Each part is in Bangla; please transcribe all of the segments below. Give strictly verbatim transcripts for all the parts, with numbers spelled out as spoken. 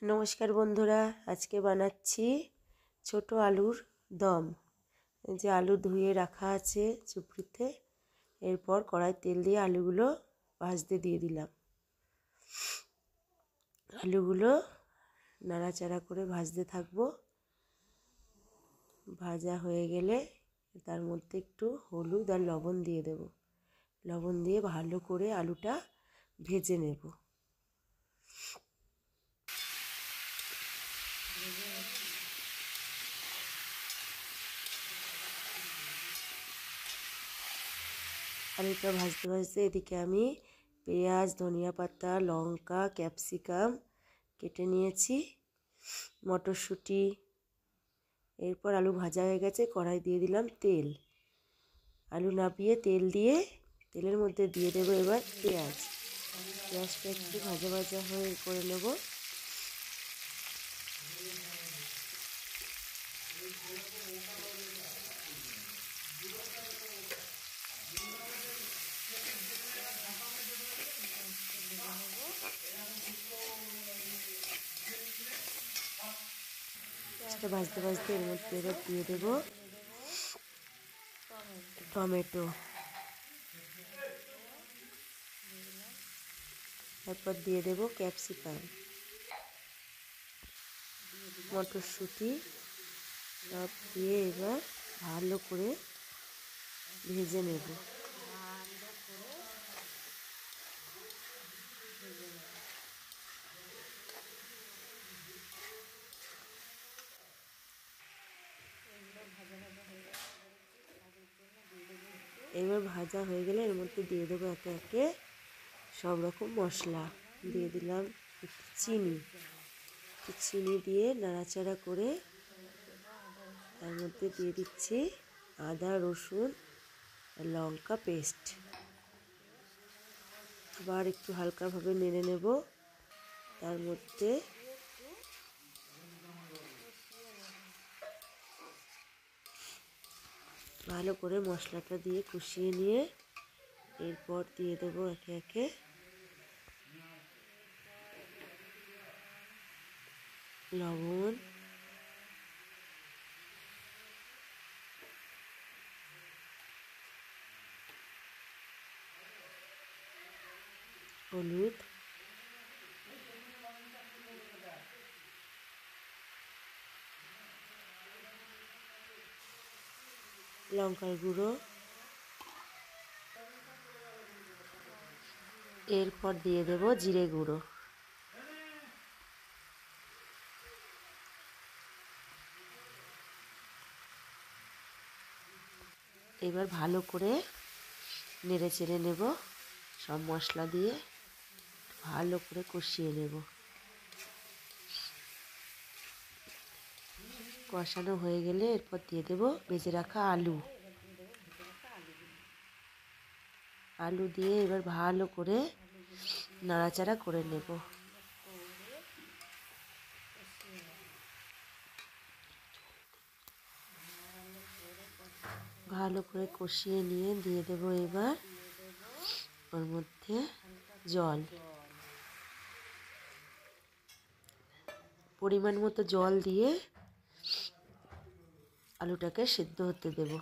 নমস্কার বন্ধুরা, আজকে বানাচ্ছি ছোট আলুর দম। যে আলু ধুয়ে রাখা আছে চুপড়িতে, এরপর কড়াই তেল দিয়ে আলুগুলো ভাজতে দিয়ে দিলাম। আলুগুলো নাড়াচাড়া করে ভাজতে থাকবো। ভাজা হয়ে গেলে তার মধ্যে একটু হলুদ আর লবণ দিয়ে দেব। লবণ দিয়ে ভালো করে আলুটা ভেজে নেব। আলুটা ভাজতে ভাজতে এদিকে আমি পেঁয়াজ, ধনিয়া পাতা, লঙ্কা, ক্যাপসিকাম কেটে নিয়েছি, মটরশুঁটি। এরপর আলু ভাজা হয়ে গেছে, কড়াই দিয়ে দিলাম তেল। আলু নামিয়ে তেল দিয়ে তেলের মধ্যে দিয়ে দেবো এবার পেঁয়াজ। পেঁয়াজটা একটু ভাজা ভাজা হয়ে করে নেব। পেঁয়াজটা ভাজতে ভাজতে এর মধ্যে এবার দিয়ে দেবো টমেটো। তারপর দিয়ে দেবো ক্যাপসিকাম, মটরশুঁটি সব দিয়ে এবার ভালো করে ভেজে নেব। এবার ভাজা হয়ে গেলে এর মধ্যে দিয়ে দেবো একে একে সব রকম মশলা। দিয়ে দিলাম একটু চিনি, একটু চিনি দিয়ে নাড়াচাড়া করে তার মধ্যে দিয়ে দিচ্ছি আদা, রসুন আর লঙ্কা পেস্ট। আবার একটু হালকাভাবে নেড়ে নেব। তার মধ্যে ভালো করে মশলাটা দিয়ে কষিয়ে নিয়ে এরপর দিয়ে দেবো একে একে লবণ, হলুদ, লঙ্কার গুঁড়ো। এরপর দিয়ে দেব জিরে গুঁড়ো। এবার ভালো করে নেড়ে চেড়ে নেব। সব মশলা দিয়ে ভালো করে কষিয়ে নেব। কষানো হয়ে গেলে এরপর দিয়ে দেব ভেজে রাখা আলু। আলু দিয়ে এবার ভালো করে নাড়াচাড়া করে নেব। ভালো করে কষিয়ে নিয়ে দিয়ে দেব এবার ওর মধ্যে জল। পরিমাণ মতো জল দিয়ে আলুটাকে সেদ্ধ হতে দেব।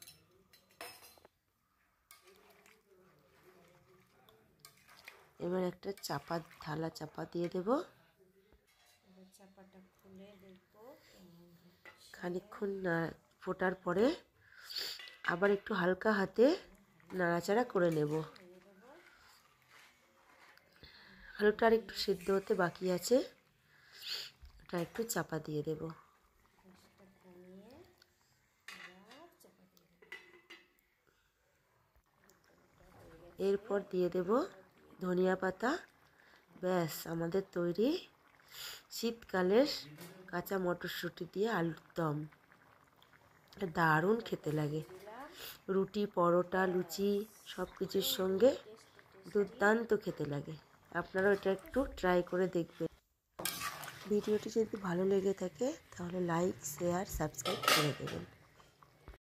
এবার একটা চাপা থালা চাপা দিয়ে দেব। চাপাটা খুলে দেখব খানিকক্ষণ না ফোটার পরে আবার একটু হালকা হাতে নাড়াচাড়া করে নেব। আলুটা আর একটু সিদ্ধ হতে বাকি আছে, ওটা একটু চাপা দিয়ে দেব। এরপর দিয়ে দেব ধনিয়া পাতা। ব্যাস আমাদের তৈরি শীতকালের কাঁচা মটরশুঁটি দিয়ে আলুর দম। দারুণ খেতে লাগে। রুটি, পরোটা, লুচি সব কিছুর সঙ্গে দুর্দান্ত খেতে লাগে। আপনারাও এটা একটু ট্রাই করে দেখবেন। ভিডিওটি যদি ভালো লেগে থাকে তাহলে লাইক, শেয়ার, সাবস্ক্রাইব করে দেবেন।